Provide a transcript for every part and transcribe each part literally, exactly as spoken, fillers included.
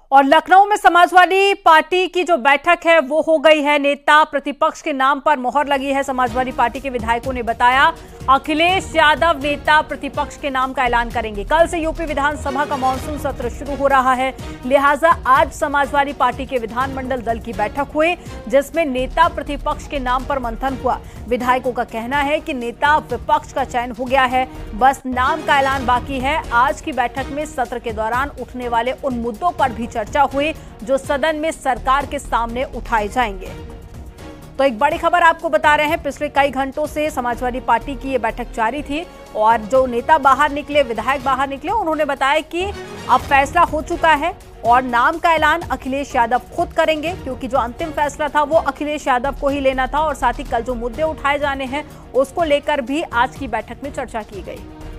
और लखनऊ में समाजवादी पार्टी की जो बैठक है वो हो गई है। नेता प्रतिपक्ष के नाम पर मोहर लगी है। समाजवादी पार्टी के विधायकों ने बताया अखिलेश यादव नेता प्रतिपक्ष के नाम का ऐलान करेंगे। कल से यूपी विधानसभा का मानसून सत्र शुरू हो रहा है, लिहाजा आज समाजवादी पार्टी के विधानमंडल दल की बैठक हुई जिसमें नेता प्रतिपक्ष के नाम पर मंथन हुआ। विधायकों का कहना है कि नेता विपक्ष का चयन हो गया है, बस नाम का ऐलान बाकी है। आज की बैठक में सत्र के दौरान उठने वाले उन मुद्दों पर भी चर्चा हुई जो सदन में सरकार के सामने उठाए जाएंगे। तो एक बड़ी खबर आपको बता रहे हैं, पिछले कई घंटों से समाजवादी पार्टी की ये बैठक जारी थी और जो नेता बाहर निकले, विधायक बाहर निकले, उन्होंने बताया कि अब फैसला हो चुका है और नाम का ऐलान अखिलेश यादव खुद करेंगे, क्योंकि जो अंतिम फैसला था वो अखिलेश यादव को ही लेना था। और साथ ही कल जो मुद्दे उठाए जाने हैं उसको लेकर भी आज की बैठक में चर्चा की गई।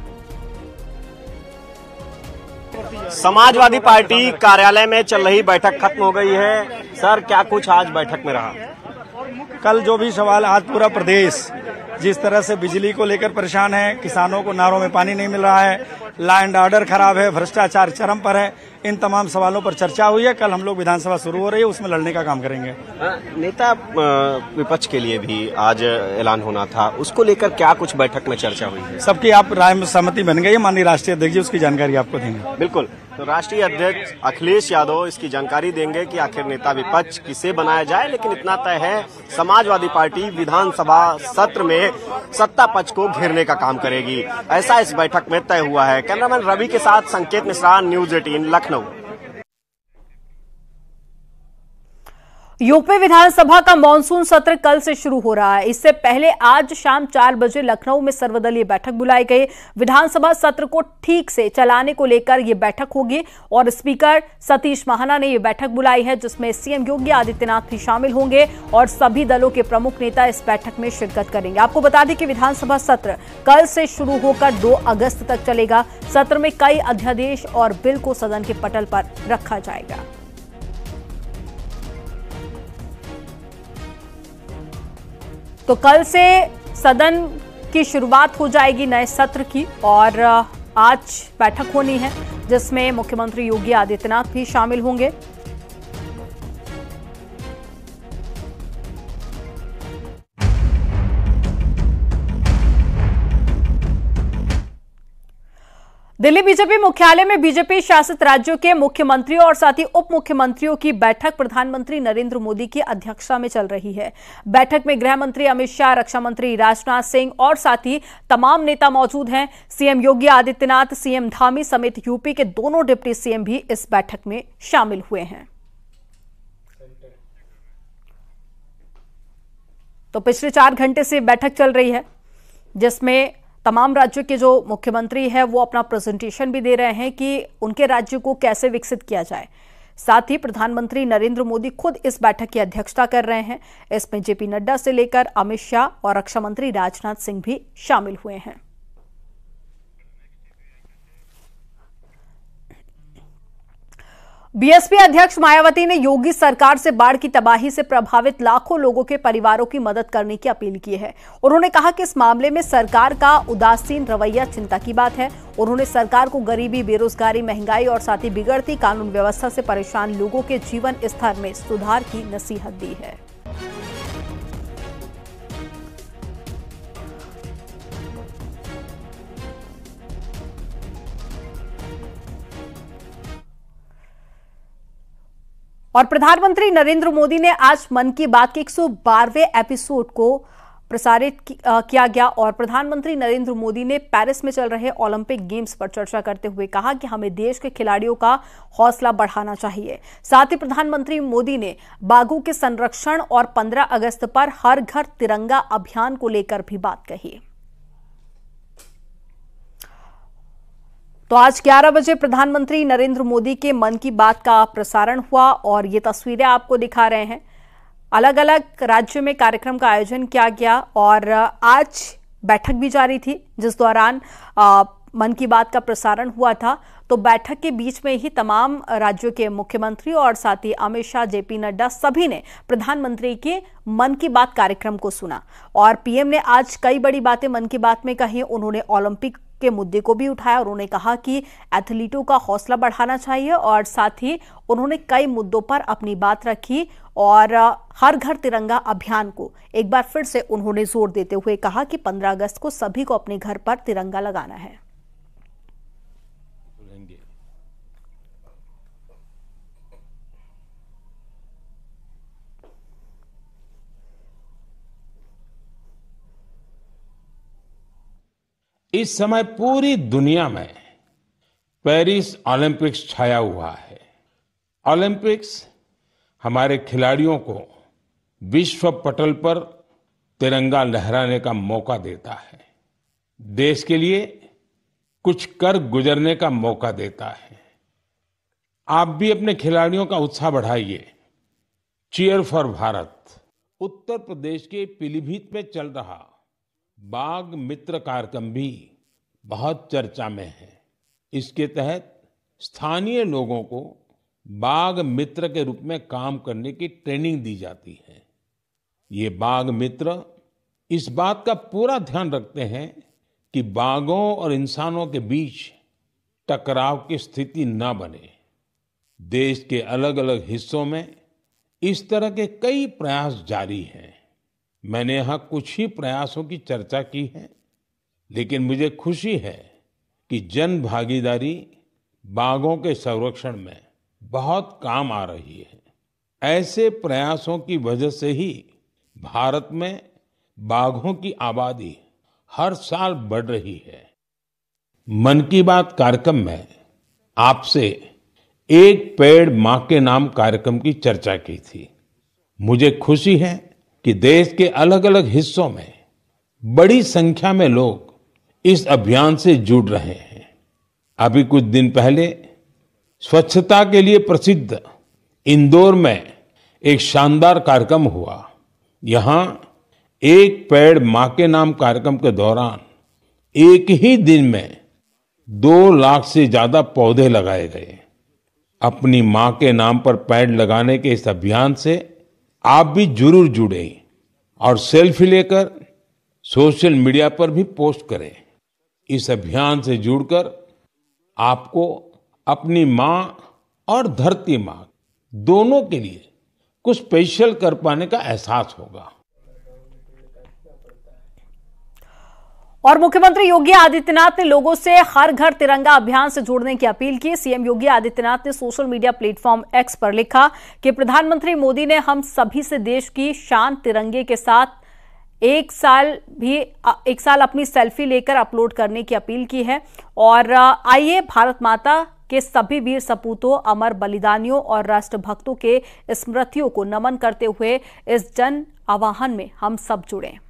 समाजवादी पार्टी कार्यालय में चल रही बैठक खत्म हो गई है। सर, क्या कुछ आज बैठक में रहा? कल जो भी सवाल, आज पूरा प्रदेश जिस तरह से बिजली को लेकर परेशान है, किसानों को नारों में पानी नहीं मिल रहा है, लॉ एंड ऑर्डर खराब है, भ्रष्टाचार चरम पर है, इन तमाम सवालों पर चर्चा हुई है। कल हम लोग विधानसभा शुरू हो रही है, उसमें लड़ने का काम करेंगे। नेता विपक्ष के लिए भी आज ऐलान होना था, उसको लेकर क्या कुछ बैठक में चर्चा हुई है? सबकी आप राय में सहमति बन गई है। माननीय राष्ट्रीय अध्यक्ष जी उसकी जानकारी आपको देंगे। बिल्कुल, तो राष्ट्रीय अध्यक्ष अखिलेश यादव इसकी जानकारी देंगे कि आखिर नेता विपक्ष किसे बनाया जाए। लेकिन इतना तय है, समाजवादी पार्टी विधानसभा सत्र में सत्ता पक्ष को घेरने का काम करेगी, ऐसा इस बैठक में तय हुआ है। कैमरामैन रवि के साथ Sanket Mishra, news eighteen, Lucknow. UP विधानसभा का मानसून सत्र कल से शुरू हो रहा है। इससे पहले आज शाम चार बजे लखनऊ में सर्वदलीय बैठक बुलाई गई। विधानसभा सत्र को ठीक से चलाने को लेकर यह बैठक होगी और स्पीकर सतीश महाना ने यह बैठक बुलाई है जिसमें सीएम योगी आदित्यनाथ भी शामिल होंगे और सभी दलों के प्रमुख नेता इस बैठक में शिरकत करेंगे। आपको बता दें कि विधानसभा सत्र कल से शुरू होकर दो अगस्त तक चलेगा। सत्र में कई अध्यादेश और बिल को सदन के पटल पर रखा जाएगा। तो कल से सदन की शुरुआत हो जाएगी नए सत्र की और आज बैठक होनी है जिसमें मुख्यमंत्री योगी आदित्यनाथ भी शामिल होंगे। दिल्ली बीजेपी मुख्यालय में बीजेपी शासित राज्यों के मुख्यमंत्रियों और साथ ही उप मुख्यमंत्रियों की बैठक प्रधानमंत्री नरेंद्र मोदी की अध्यक्षता में चल रही है। बैठक में गृह मंत्री अमित शाह, रक्षा मंत्री राजनाथ सिंह और साथ ही तमाम नेता मौजूद हैं। सीएम योगी आदित्यनाथ, सीएम धामी समेत यूपी के दोनों डिप्टी सीएम भी इस बैठक में शामिल हुए हैं। तो पिछले चार घंटे से बैठक चल रही है जिसमें तमाम राज्यों के जो मुख्यमंत्री हैं वो अपना प्रेजेंटेशन भी दे रहे हैं कि उनके राज्य को कैसे विकसित किया जाए। साथ ही प्रधानमंत्री नरेंद्र मोदी खुद इस बैठक की अध्यक्षता कर रहे हैं। इसमें जेपी नड्डा से लेकर अमित शाह और रक्षा मंत्री राजनाथ सिंह भी शामिल हुए हैं। बीएसपी अध्यक्ष मायावती ने योगी सरकार से बाढ़ की तबाही से प्रभावित लाखों लोगों के परिवारों की मदद करने की अपील की है। उन्होंने कहा कि इस मामले में सरकार का उदासीन रवैया चिंता की बात है। उन्होंने सरकार को गरीबी, बेरोजगारी, महंगाई और साथ ही बिगड़ती कानून व्यवस्था से परेशान लोगों के जीवन स्तर में सुधार की नसीहत दी है। और प्रधानमंत्री नरेंद्र मोदी ने आज मन की बात के एक सौ बारहवें एपिसोड को प्रसारित किया गया और प्रधानमंत्री नरेंद्र मोदी ने पेरिस में चल रहे ओलंपिक गेम्स पर चर्चा करते हुए कहा कि हमें देश के खिलाड़ियों का हौसला बढ़ाना चाहिए। साथ ही प्रधानमंत्री मोदी ने बाघों के संरक्षण और पंद्रह अगस्त पर हर घर तिरंगा अभियान को लेकर भी बात कही। तो आज ग्यारह बजे प्रधानमंत्री नरेंद्र मोदी के मन की बात का प्रसारण हुआ और ये तस्वीरें आपको दिखा रहे हैं। अलग अलग राज्यों में कार्यक्रम का आयोजन किया गया और आज बैठक भी जारी थी जिस दौरान आ, मन की बात का प्रसारण हुआ था। तो बैठक के बीच में ही तमाम राज्यों के मुख्यमंत्री और साथ ही अमित शाह, जेपी नड्डा सभी ने प्रधानमंत्री के मन की बात कार्यक्रम को सुना और पीएम ने आज कई बड़ी बातें मन की बात में कही। उन्होंने ओलंपिक के मुद्दे को भी उठाया। उन्होंने कहा कि एथलीटों का हौसला बढ़ाना चाहिए और साथ ही उन्होंने कई मुद्दों पर अपनी बात रखी और हर घर तिरंगा अभियान को एक बार फिर से उन्होंने जोर देते हुए कहा कि पंद्रह अगस्त को सभी को अपने घर पर तिरंगा लगाना है। इस समय पूरी दुनिया में पेरिस ओलंपिक्स छाया हुआ है। ओलंपिक्स हमारे खिलाड़ियों को विश्व पटल पर तिरंगा लहराने का मौका देता है, देश के लिए कुछ कर गुजरने का मौका देता है। आप भी अपने खिलाड़ियों का उत्साह बढ़ाइए। Cheer for Bharat. उत्तर प्रदेश के पीलीभीत में चल रहा बाघ मित्र कार्यक्रम भी बहुत चर्चा में है। इसके तहत स्थानीय लोगों को बाघ मित्र के रूप में काम करने की ट्रेनिंग दी जाती है। ये बाघ मित्र इस बात का पूरा ध्यान रखते हैं कि बाघों और इंसानों के बीच टकराव की स्थिति न बने। देश के अलग अलग हिस्सों में इस तरह के कई प्रयास जारी हैं। मैंने यहाँ कुछ ही प्रयासों की चर्चा की है, लेकिन मुझे खुशी है कि जन भागीदारी बाघों के संरक्षण में बहुत काम आ रही है। ऐसे प्रयासों की वजह से ही भारत में बाघों की आबादी हर साल बढ़ रही है। मन की बात कार्यक्रम में आपसे एक पेड़ मां के नाम कार्यक्रम की चर्चा की थी। मुझे खुशी है कि देश के अलग अलग हिस्सों में बड़ी संख्या में लोग इस अभियान से जुड़ रहे हैं। अभी कुछ दिन पहले स्वच्छता के लिए प्रसिद्ध इंदौर में एक शानदार कार्यक्रम हुआ। यहाँ एक पेड़ मां के नाम कार्यक्रम के दौरान एक ही दिन में दो लाख से ज्यादा पौधे लगाए गए। अपनी मां के नाम पर पेड़ लगाने के इस अभियान से आप भी जरूर जुड़ें और सेल्फी लेकर सोशल मीडिया पर भी पोस्ट करें। इस अभियान से जुड़कर आपको अपनी मां और धरती मां दोनों के लिए कुछ स्पेशल कर पाने का एहसास होगा। और मुख्यमंत्री योगी आदित्यनाथ ने लोगों से हर घर तिरंगा अभियान से जुड़ने की अपील की। सीएम योगी आदित्यनाथ ने सोशल मीडिया प्लेटफॉर्म एक्स पर लिखा कि प्रधानमंत्री मोदी ने हम सभी से देश की शान तिरंगे के साथ एक साल भी एक साल अपनी सेल्फी लेकर अपलोड करने की अपील की है। और आइए भारत माता के सभी वीर सपूतों, अमर बलिदानियों और राष्ट्रभक्तों के स्मृतियों को नमन करते हुए इस जन आह्वान में हम सब जुड़ें।